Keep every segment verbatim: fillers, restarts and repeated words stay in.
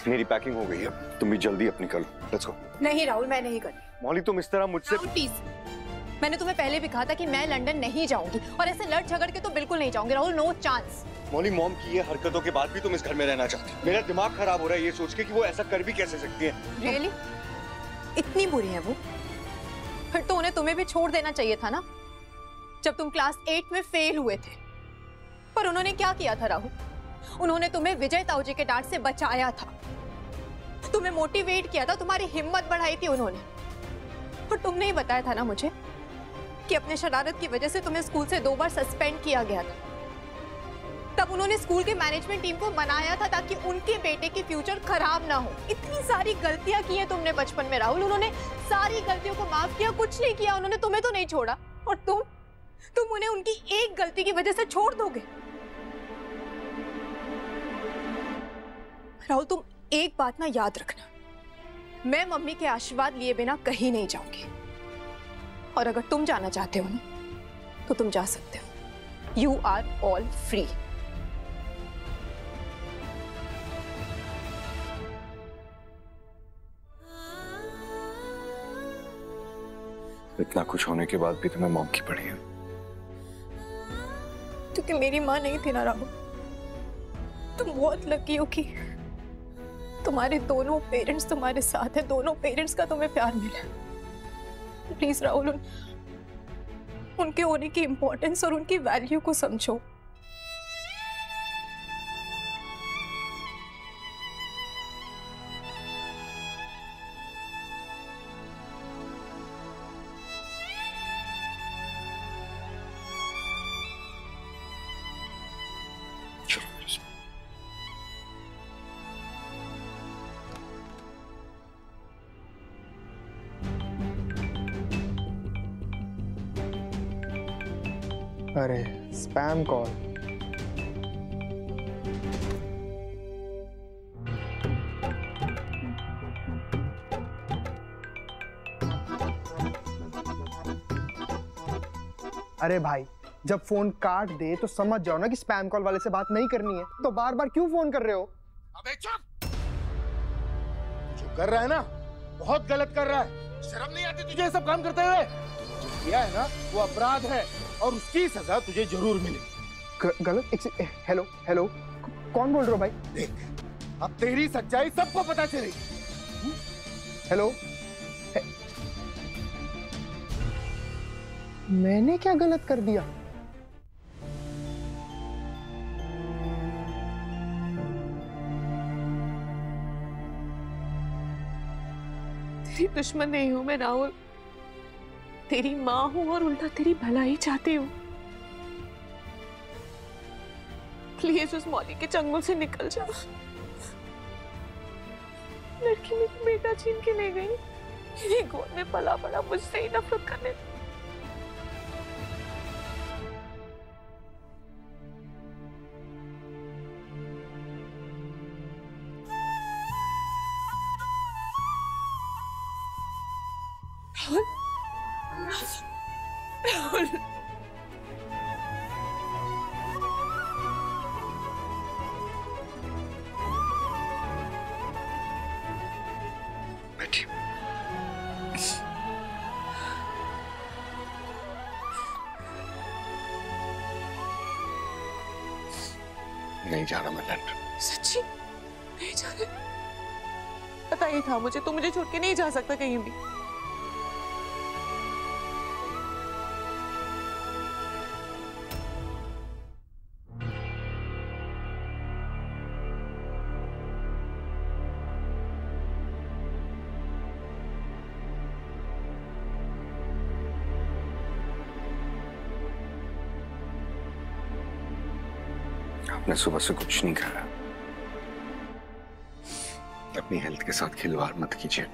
मेरी पैकिंग हो गई है, तुम भी जल्दी अपनी कर लो। Let's go. नहीं राहुल, मैं नहीं करती। मौली तुम इस तरह मुझसे प्लीज, मैंने तुम्हें पहले भी कहा था कि मैं लंदन नहीं जाऊंगी, और ऐसे लड़ झगड़ के तो बिल्कुल नहीं जाऊंगी Rahul, no chance. Mauli, mom की ये हरकतों के बाद भी तुम इस घर में रहना चाहती हो। मेरा दिमाग खराब हो रहा है ये सोच के कि वो ऐसा कर भी कैसे सकती है। रियली? इतनी बुरी है वो? फिर तो उन्हें तुम्हें भी छोड़ देना चाहिए था ना, जब तुम क्लास एट में फेल हुए थे। पर उन्होंने क्या किया था राहुल? उन्होंने तुम्हें विजय ताऊ जी के डांट से बचाया था, तुम्हें मोटिवेट किया था, तुम्हारी हिम्मत बढ़ाई थी उन्होंने। और तुमने ही बताया था ना मुझे कि अपने शरारत की वजह से तुम्हें स्कूल से दो बार सस्पेंड किया गया था। तब उन्होंने स्कूल के मैनेजमेंट टीम को मनाया था ताकि उनके बेटे की फ्यूचर खराब ना हो। इतनी सारी गलतियां की हैं तुमने बचपन में राहुल, उन्होंने सारी गलतियों को माफ किया, कुछ नहीं किया उन्होंने, तुम्हें तो नहीं छोड़ा। और तुम तुम उन्हें उनकी एक गलती की वजह से छोड़ दोगे? राहुल, तुम एक बात ना याद रखना, मैं मम्मी के आशीर्वाद लिए बिना कहीं नहीं जाऊंगी। और अगर तुम जाना चाहते हो ना, तो तुम जा सकते हो। You are all free. इतना कुछ होने के बाद भी तुम्हें मॉम की पड़ी है। क्योंकि मेरी माँ नहीं थी ना राहुल। तुम बहुत लकी हो कि तुम्हारे दोनों पेरेंट्स तुम्हारे साथ हैं, दोनों पेरेंट्स का तुम्हें प्यार मिला। प्लीज राहुल, उन, उनके होने की इंपॉर्टेंस और उनकी वैल्यू को समझो। अरे स्पैम कॉल। अरे भाई, जब फोन काट दे तो समझ जाओ ना कि स्पैम कॉल वाले से बात नहीं करनी है, तो बार बार क्यों फोन कर रहे हो? अबे चुप! जो कर रहा है ना बहुत गलत कर रहा है। शर्म नहीं आती तुझे ये सब काम करते हुए? जो किया है ना वो अपराध है और उसकी सजा तुझे जरूर मिलेगी। गलत? एक हेलो हेलो, कौन बोल रहे हो भाई? देख, अब तेरी सच्चाई सबको पता चलेगी। हेलो, हे... मैंने क्या गलत कर दिया? तेरी दुश्मन नहीं हूं मैं राहुल, तेरी माँ हूं और उल्टा तेरी भलाई चाहती हूँ। प्लीज उस मौली के चंगुल से निकल जा। लड़की मेरा बेटा छीन के ले गई, मेरी गोद में पला पड़ा मुझसे ही नफरत करने। राहुल, बैठिए। नहीं जाना मैं लंदन। सच्ची नहीं जाना? पता ही था मुझे, तू मुझे छोड़ के नहीं जा सकता कहीं भी। आपने सुबह से कुछ नहीं खाया। अपनी हेल्थ के साथ खिलवाड़ मत कीजिए।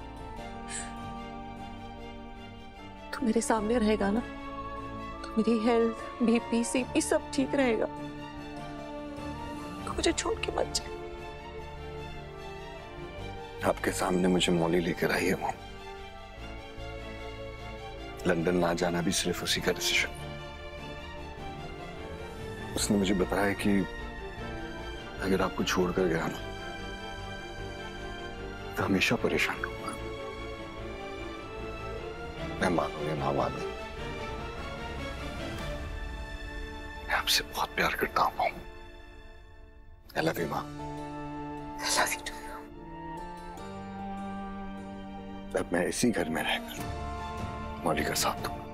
तू मेरे सामने रहेगा ना तो मेरी हेल्थ, बीपी, सीपी सब ठीक रहेगा। तो मुझे छोड़ के मत जा। आपके सामने मुझे मौली लेकर आई है वो। लंदन ना जाना भी सिर्फ उसी का डिसीजन। उसने मुझे बताया कि अगर आपको छोड़कर गया ना तो हमेशा परेशान रहूंगा। मैं मानू या ना मानू, मैं आपसे बहुत प्यार करता हूँ। I love you, माँ। I love you too। अब मैं इसी घर में रहकर मौली का साथ दूंगा।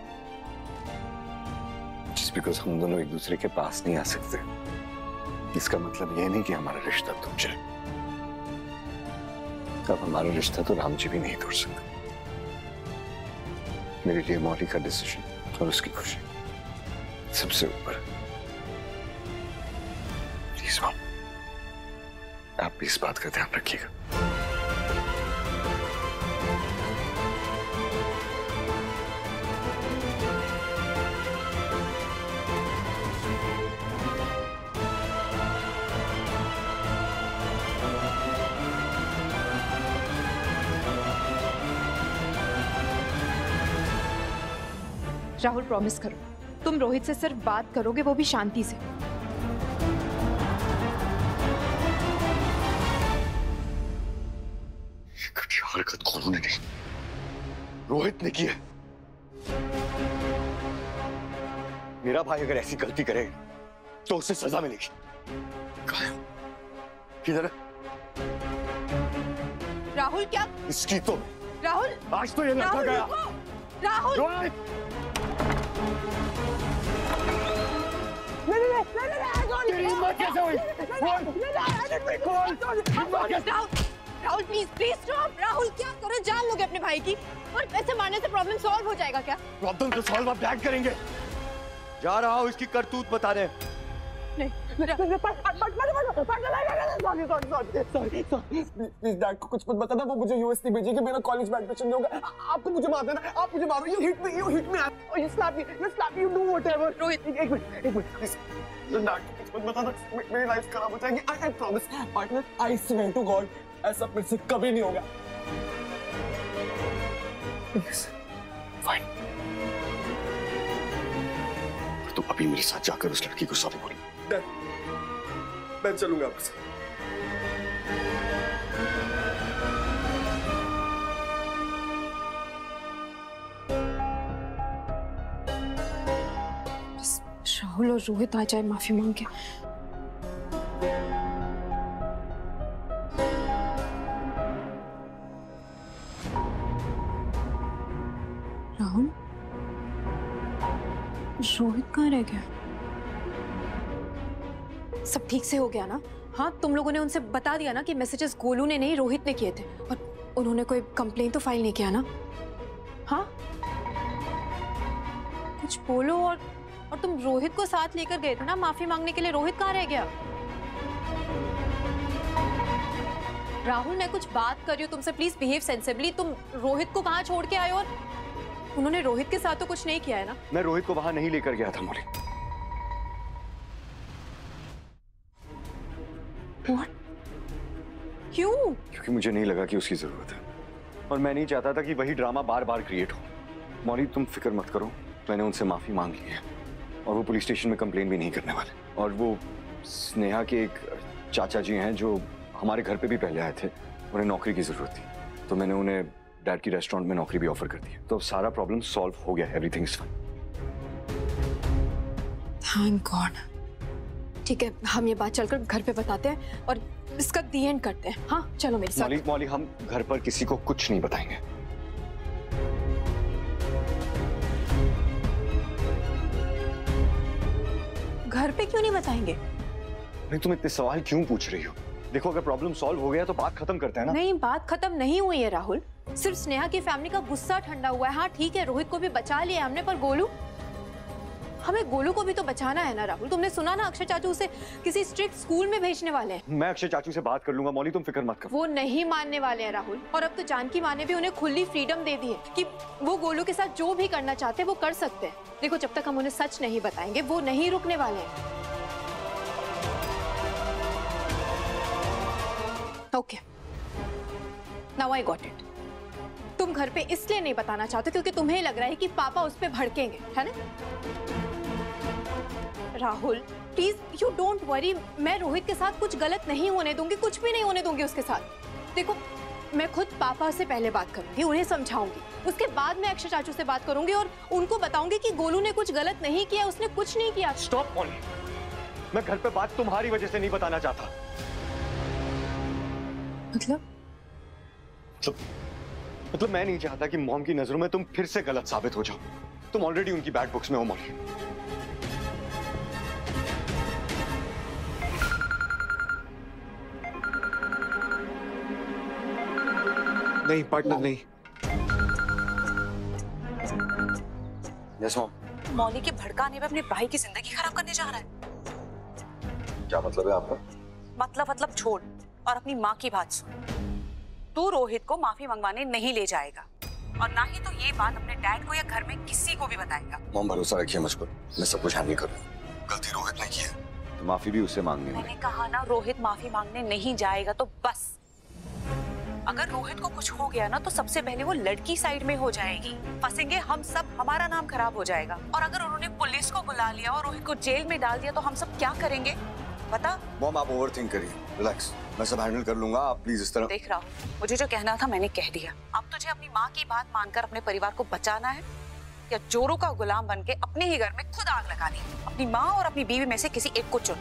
Just because हम दोनों एक दूसरे के पास नहीं आ सकते, इसका मतलब यह नहीं कि हमारा रिश्ता टूट जाए। अब हमारा रिश्ता तो राम जी भी नहीं तोड़ सकते। मेरे लिए मौली का डिसीजन और उसकी खुशी सबसे ऊपर। प्लीज मां, आप भी इस बात का ध्यान रखिएगा। राहुल, प्रॉमिस करो तुम रोहित से सिर्फ बात करोगे, वो भी शांति से। घटिया हरकत कौन ने नहीं, रोहित ने की है। मेरा भाई अगर ऐसी गलती करे तो उसे सजा मिलेगी। कहाँ है? किधर है? राहुल क्या? इसकी तो राहुल, आज तो ये लड़का गया। राहुल, रोहित! नहीं नहीं नहीं नहीं, तेरी हिम्मत कैसे हुई? Rahul, Rahul please please stop. Rahul क्या करो, जान लोगे अपने भाई की, और ऐसे मारने से प्रॉब्लम सॉल्व हो जाएगा क्या? प्रॉब्लम तो सॉल्व आप बैक करेंगे। जा रहा हूँ, इसकी करतूत बता रहे। नहीं, प्लीज डैड को कुछ मत बताना, वो मुझे यूएस नहीं भेजेगी, मेरा कॉलेज में एडमिशन नहीं होगा। आपको मुझे मार देना, आप मुझे मारो, you hit me, you hit me, you slap me, you slap me, you do whatever. Rohit एक मिनट, एक मिनट प्लीज, डैड को कुछ मत बताना, मेरी लाइफ खराब हो जाएगी। I I promise partner, I swear to God, ऐसा फिर से कभी नहीं होगा। प्लीज फाइन, तो अभी मेरे साथ जाकर उस लड़की को सॉरी बोल। मैं चलूंगा आपसे। राहुल और रोहित आ जाए माफी मांग के। राहुल, रोहित कहाँ रह गया? सब ठीक से हो गया ना? हाँ, तुम लोगों ने उनसे बता दिया ना कि मैसेजेस गोलू ने नहीं रोहित ने किए थे, और उन्होंने कोई कंप्लेन तो फाइल नहीं किया ना? हाँ, कुछ बोलो। और और तुम रोहित को साथ लेकर गए थे ना माफी मांगने के लिए, रोहित कहाँ रह गया? राहुल, मैं कुछ बात कर रही हूँ तुमसे, प्लीज बिहेव सेंसिबली। तुम रोहित को कहाँ छोड़ के आए? और उन्होंने रोहित के साथ तो कुछ नहीं किया है ना? मैं रोहित को वहां नहीं लेकर गया था मौली। What? क्यों? क्योंकि मुझे नहीं लगा कि उसकी जरूरत है, और मैं नहीं चाहता था कि वही ड्रामा बार बार क्रिएट हो। मौली, तुम फिक्र मत करो, मैंने उनसे माफी मांग ली है, और वो पुलिस स्टेशन में कंप्लेन भी नहीं करने वाले। और वो स्नेहा के एक चाचा जी हैं जो हमारे घर पे भी पहले आए थे, उन्हें नौकरी की जरूरत थी, तो मैंने उन्हें डैड की रेस्टोरेंट में नौकरी भी ऑफर कर दी। तो सारा प्रॉब्लम सॉल्व हो गया, everything is fine. Thank God. ठीक है, हम ये बात चलकर घर पे बताते हैं और इसका दी एंड करते हैं। हाँ चलो मेरे साथ। मौली, मौली, हम घर पर किसी को कुछ नहीं बताएंगे। घर पे क्यों नहीं बताएंगे? नहीं, तुम इतने सवाल क्यों पूछ रही हो? देखो, अगर प्रॉब्लम सॉल्व हो गया तो बात खत्म करते हैं ना। नहीं, बात खत्म नहीं हुई है राहुल, सिर्फ स्नेहा की फैमिली का गुस्सा ठंडा हुआ है। हाँ ठीक है, रोहित को भी बचा लिया हमने, पर गोलू, हमें गोलू को भी तो बचाना है ना राहुल। तुमने सुना ना, अक्षय चाचू उसे किसी स्ट्रिक्ट स्कूल में भेजने वाले हैं। मैं अक्षय चाचू से बात कर लूंगा मौली, तुम फिक्र मत करो। वो नहीं मानने वाले हैं राहुल, और अब तो जानकी माँ ने भी उन्हें खुली फ्रीडम दे दी है कि वो गोलू के साथ जो भी करना चाहते हैं वो कर सकते हैं। देखो, जब तक हम उन्हें सच नहीं बताएंगे वो नहीं रुकने वाले हैं। Okay, now I got it. तुम घर पे इसलिए नहीं बताना चाहते क्योंकि तुम्हें लग रहा है कि पापा उस पे भड़केंगे, है ना? Rahul please, you don't worry, मैं रोहित के साथ कुछ गलत नहीं होने दूंगी, कुछ भी नहीं होने दूंगी उसके साथ। देखो, मैं खुद पापा से पहले बात करूंगी, उन्हें समझाऊंगी, उसके बाद मैं अक्षय चाचू से बात करूंगी और उनको बताऊंगी कि गोलू ने कुछ गलत नहीं किया, उसने कुछ नहीं किया। स्टॉप मौली, मैं घर पे बात तुम्हारी वजह से नहीं बताना चाहता। मतलब मतलब मतलब मैं नहीं चाहता कि मॉम की नजरों में तुम फिर से गलत साबित हो जाओ। तुम ऑलरेडी उनकी बैड बुक्स में हो मौली। नहीं पार्टनर नहीं। Yes mom. मौली के भड़काने पे अपने भाई की जिंदगी खराब करने जा रहा है। क्या मतलब है आपका? मतलब मतलब छोड़ और अपनी माँ की बात सुन। तू रोहित को माफी मंगवाने नहीं ले जाएगा और ना ही तो ये बात अपने डैड को या घर में किसी को भी बताएगा। मॉम भरोसा रखिए मुझ पर, मैं सब कुछ हैंडल कर रहा हूँ। गलती रोहित ने की है तो माफी भी उससे मांगनी है। मैंने कहा ना रोहित माफी मांगने नहीं जाएगा तो बस। अगर रोहित को कुछ हो गया ना तो सबसे पहले वो लड़की साइड में हो जाएगी, फंसेंगे हम सब, हमारा नाम खराब हो जाएगा। और अगर उन्होंने पुलिस को बुला लिया और रोहित को जेल में डाल दिया तो हम सब क्या करेंगे पता? मॉम आप ओवरथिंक करिए, रिलैक्स, मैं सब हैंडल कर लूंगा, आप प्लीज इस तरह। देख रहा हूँ, मुझे जो कहना था मैंने कह दिया। अब तुझे अपनी माँ की बात मानकर अपने परिवार को बचाना है या चोरों का गुलाम बनके अपने ही घर में खुद आग लगा दी? अपनी माँ और अपनी बीवी में से किसी एक को चुन।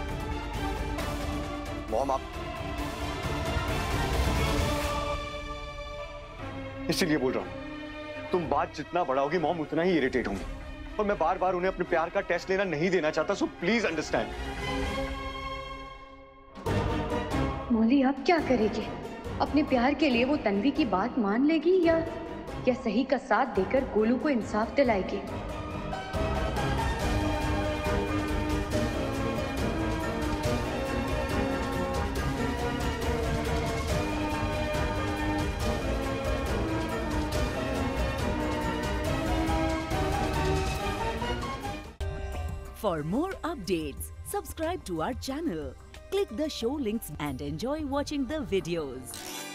मॉम आप इसीलिए बोल रहा हूँ, तुम बात जितना बढ़ाओगी मॉम उतना ही इरिटेट होंगी और मैं बार बार उन्हें अपने प्यार का टेस्ट लेना नहीं देना चाहता, सो प्लीज अंडरस्टैंड। मौली अब क्या करेगी? अपने प्यार के लिए वो तन्वी की बात मान लेगी या या सही का साथ देकर गोलू को इंसाफ दिलाएगी? For more updates, subscribe to our channel, click the show links and enjoy watching the videos.